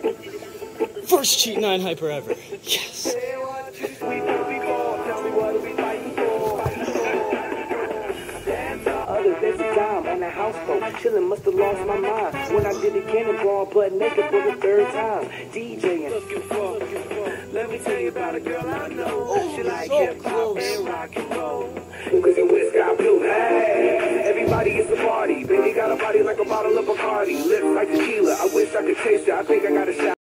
First cheat 9 hyper ever. Yes. Other best time on the houseboat, chillin', must have lost my mind when I did the cannonball, butt naked for the third time. DJing. Let me tell you about a girl I know. She like